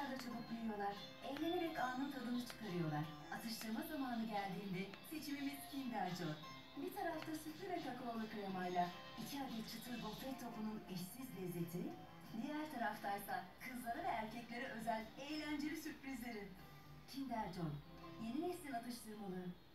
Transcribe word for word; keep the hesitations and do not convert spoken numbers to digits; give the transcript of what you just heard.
kadar da çabuk büyüyorlar. Eğlenerek anın tadını çıkarıyorlar. Atıştırma zamanı geldiğinde seçimimiz Kinder Joy. Bir tarafta sütlü ve kakaolu kremayla iki adet çıtır gofret topunun eşsiz lezzeti, diğer taraftaysa kızlara ve erkeklere özel eğlenceli sürprizleri. Kinder Joy, yeni neslin atıştırmalığı.